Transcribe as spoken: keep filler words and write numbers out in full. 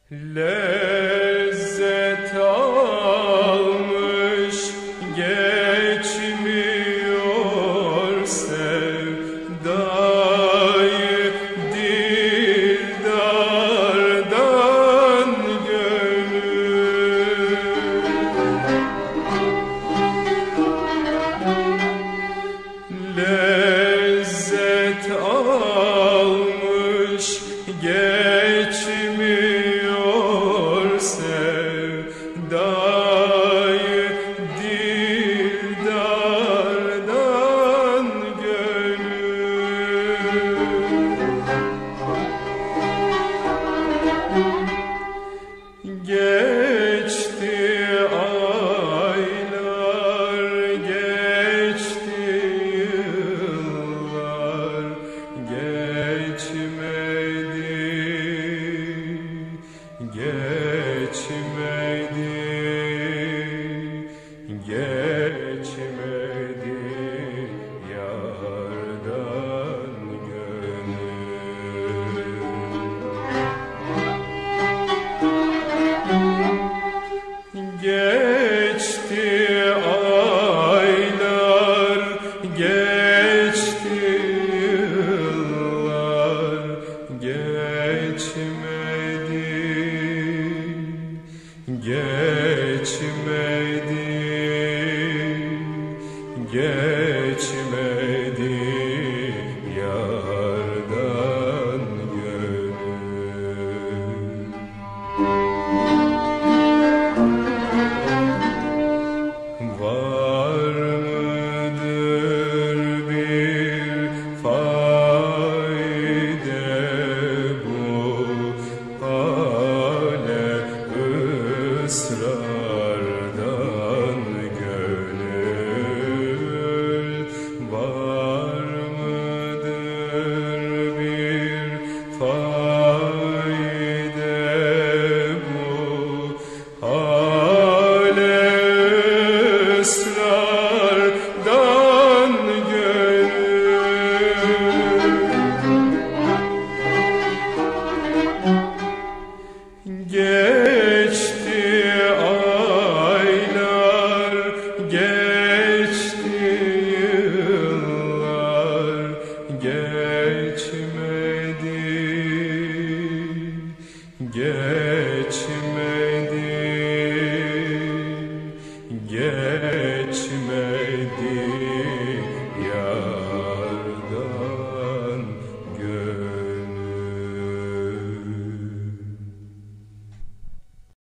Lezzet almış geçmiyor sevdayı dildardan gönül. Lezzet almış geçmiyor sevdayı dildardan gönül. Geçti aylar, geçti yıllar, geçmedi, geçmedi, geçmedi yardan gönül. Geçti aylar, geçti yıllar, geçmedi, geçmedi, geçmedi yardan gönül. Var mıdır bir fayda bu hale ısrardan gönül? Var mıdır bir fayda bu hale ısrardan gönül? Geçti aylar, geçti yıllar, geçmedi, geçmedi.